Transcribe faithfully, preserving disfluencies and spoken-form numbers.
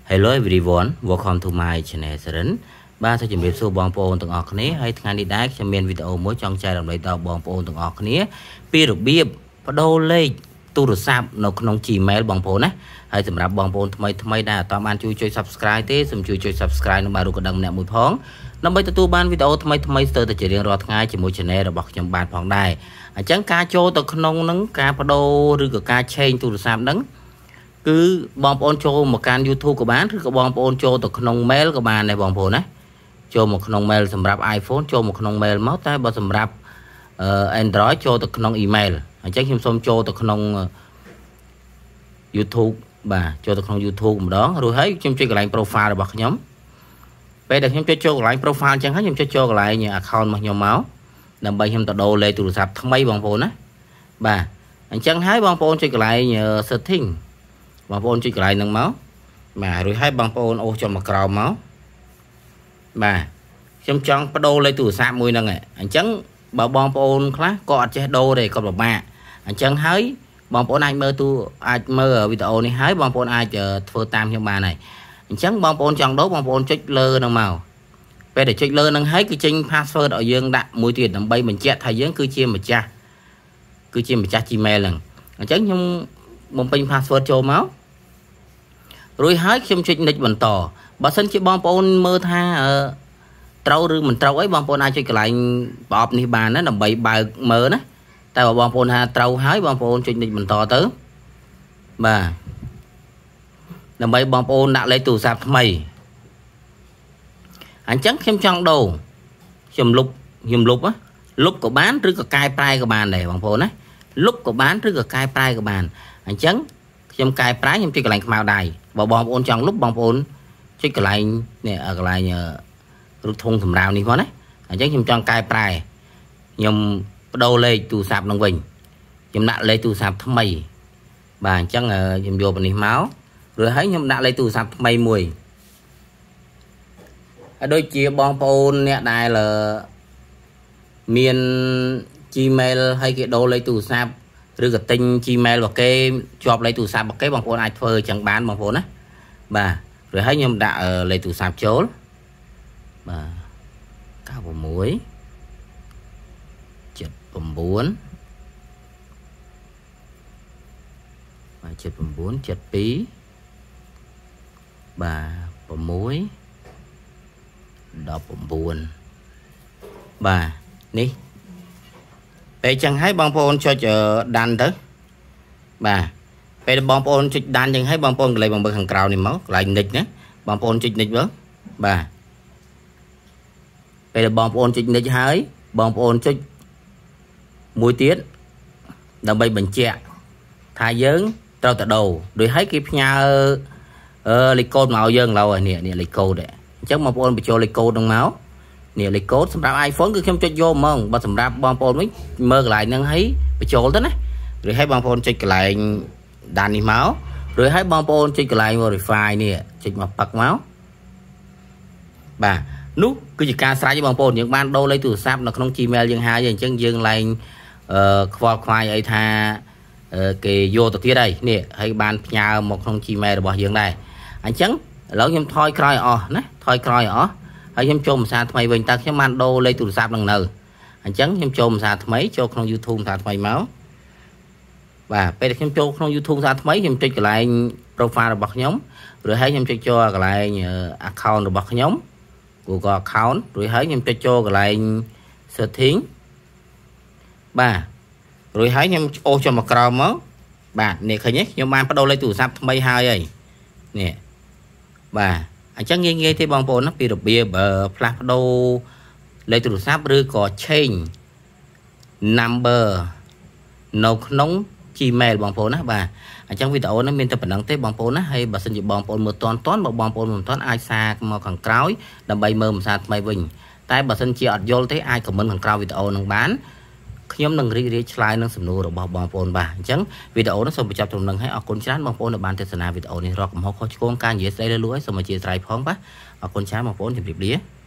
Hello everyone, welcome to my channel Seren. Ba sẽ chuẩn bị số bong bồn từng ọt này hay ngày đi đá cho miền video mới trong chai làm lấy tàu bong bồn từng ọt này. Pi được bia bắt đầu lên tu được sạp nó không chỉ mail bong bồn á. Hay sầmรับbong bồn thay thay đã tạm ăn chui chui subscribe thế, sầm chui chui subscribe nó bao được đăng nè mũi phong. Nó bây tu ban video thay thay từ từ chỉ riêng rồi ngay chỉ một channel rồi bọc trong bàn phong đài. Chẳng cá cho từ không nắng cá bắt đầu rồi cả cá chain tu được sạp nắng. Cứ bong bồn cho một kênh YouTube của bạn, cứ bong bồn cho từ không mail của bạn này bong bồn á. Cho một khung mail sầmรับ iPhone cho một khung mail máu tay bao sầmรับAndroid cho từ khung email chắcខ្ញុំសូមចូលទៅក្នុង YouTube បាទចូលទៅក្នុង YouTube ម្ដងរួចហើយខ្ញុំចុចកន្លែង profile របស់ខ្ញុំពេលដែលខ្ញុំចុចចូលកន្លែង profile អញ្ចឹងហើយខ្ញុំចុចចូលកន្លែង account របស់ខ្ញុំមកដើម្បីខ្ញុំទៅដូរលេខទូរស័ព្ទថ្មីបងប្អូនណាបាទអញ្ចឹងហើយបងប្អូនចុចកន្លែង setting បងប្អូនចុចកន្លែងហ្នឹងមកបាទរួចហើយបងប្អូនអូសចូលមកក្រោមមកបាទខ្ញុំចង់បដូរលេខទូរស័ព្ទមួយហ្នឹងអញ្ចឹងបើបងប្អូនខ្លះក៏អត់ចេះដូរទេក៏ពិបាកអញ្ចឹងហើយបងប្អូនអាចមើលទូអាចមើលវីដេអូនេះហើយបងប្អូនអាចធ្វើតាមខ្ញុំបានហើយអញ្ចឹងបងប្អូនចង់ដូរបងប្អូនចុចលើហ្នឹងមកពេលដែលចុចលើហ្នឹងហើយគឺចេញ password ឲ្យយើងដាក់មួយទៀតដើម្បីបញ្ជាក់ថាយើងគឺជាម្ចាស់គឺជាម្ចាស់ Gmail ហ្នឹងអញ្ចឹងខ្ញុំបំពេញ password ចូលមករួចហើយខ្ញុំចុច next បន្តបើសិនជាបងប្អូនមើលថាត្រូវឬមិនត្រូវអីបងប្អូនអាចចុចកន្លែងប្រអប់នេះបានណាដើម្បីបើកមើលណាតែបើបងប្អូនថាត្រូវហើយបងប្អូនចុច next បន្តទៅបាទដើម្បីបងប្អូនដាក់លេខទូរស័ព្ទថ្មីអញ្ចឹងខ្ញុំចង់ដូរខ្ញុំលុបខ្ញុំលុបណាលុបក៏បានឬក៏កែប្រែក៏បានដែរបងប្អូនណាលុបក៏បានឬក៏កែប្រែក៏បានអញ្ចឹងខ្ញុំកែប្រែខ្ញុំចុចកន្លែងខ្មៅដៃបើបងប្អូនចង់លុបបងប្អូនចុចកន្លែងនេះកន្លែងរូបធុងសម្រាប់នេះមកណាអញ្ចឹងខ្ញុំចង់កែប្រែខ្ញុំបដូរលេខទូរស័ព្ទនឹងវិញខ្ញុំដាក់លេខទូរស័ព្ទថ្មីបាទអញ្ចឹងខ្ញុំយកពីនេះមករួចហើយខ្ញុំដាក់លេខទូរស័ព្ទថ្មីមួយហើយដូចជាបងប្អូនអ្នកដែលមាន Gmail ហើយគេដូរលេខទូរស័ព្ទឬក៏ទិញ Gmail របស់គេជាប់លេខទូរស័ព្ទរបស់គេបងប្អូនអាចធ្វើអញ្ចឹងបានបងប្អូនណាបាទរួចហើយខ្ញុំដាក់លេខទូរស័ព្ទចូលបាទ 96 79 បាទ 79 72 បាទ 6 19 បាទនេះពេលចឹងហើយបងប្អូនចុចដានទៅបាទពេលបងប្អូនចុចដានចឹងហើយបងប្អូនកន្លែងបំរើខាងក្រៅនេះមកកន្លែងនិចណាបងប្អូនចុចនិចមើលបាទពេលបងប្អូនចុចនិចហើយបងប្អូនចុចមួយទៀតដើម្បីបញ្ជាក់ថាយើងត្រូវទៅដូរដោយឲ្យគេផ្ញើលេខកូដមកឲ្យយើងឡើយនេះនេះលេខកូដអញ្ចឹងបងប្អូនបញ្ចូលលេខកូដហ្នឹងមកនេះលេខកូដសម្រាប់ iPhone គឺខ្ញុំចុចយកហ្មងបើសម្រាប់បងប្អូនវិញមើលកន្លែងហ្នឹងហើយបញ្ចូលទៅណាឬឲ្យបងប្អូនចុចកន្លែងដាននេះមកឬឲ្យបងប្អូនចុចកន្លែង Verify នេះចុចមកប៉ឹកមកបាទនោះគឺជាការស្រេចបងប្អូនយើងបានដូរលេខទូរស័ព្ទនៅក្នុង Gmail យើងហើយអញ្ចឹងយើងឡើងអឺខ្វល់ខ្វាយអីថាគេយកទៅទៀតហើយនេះហើយបានផ្ញើមកក្នុង Gmail របស់យើងដែរអញ្ចឹងឥឡូវខ្ញុំថយក្រោយអស់ណាថយក្រោយអស់ហើយខ្ញុំចូលភាសាថ្មីវិញតើខ្ញុំបានដូរលេខទូរស័ព្ទនឹងនៅអញ្ចឹងខ្ញុំចូលភាសាថ្មីចូលក្នុង YouTube ភាសាថ្មីមកបាទពេលខ្ញុំចូលក្នុង YouTube ភាសាថ្មីខ្ញុំចុចកន្លែង profile របស់ខ្ញុំឬហើយខ្ញុំចុចចូលកន្លែង account របស់ខ្ញុំ Google account រួចហើយខ្ញុំចុចចូលកន្លែង setting បាទរួចហើយខ្ញុំអូសចូលមកក្រោមមកបាទនេះឃើញទេខ្ញុំបានបដូរលេខទូរស័ព្ទថ្មីហើយហើយនេះបាទអញ្ចឹងងាយងាយទេបងប្អូនណាពីរបៀបផ្លាស់ប្ដូរលេខទូរស័ព្ទឬក៏ change number នៅក្នុង Gmail បងប្អូនណាបាទអញ្ចឹងវីដេអូនេះមានតែប៉ុណ្្នឹងទេបងប្អូនណាហើយបើសិនជាបងប្អូនមើលតន់តន់បើបងប្អូនមិនតន់អាចសារមកខាងក្រោយដើម្បីមើលភាសាថ្មីវិញតែបើសិនជាអត់យល់ទេអាចខមមិនខាងក្រោយវីដេអូនឹងបានខ្ញុំនឹងរីករាយឆ្លើយនឹងសំណួររបស់បងប្អូនបាទអញ្ចឹងវីដេអូនេះសូមបញ្ចប់ត្រឹមនឹងហើយអរគុណច្រើនបងប្អូនដែលបានទស្សនាវីដេអូនេះរកកំហុសខុសឆ្គងការនិយាយស្ដីលើលួយសូមអធិស្ឋានផងបាទអរគុណច្រើនបងប្អូនជម្រាបលា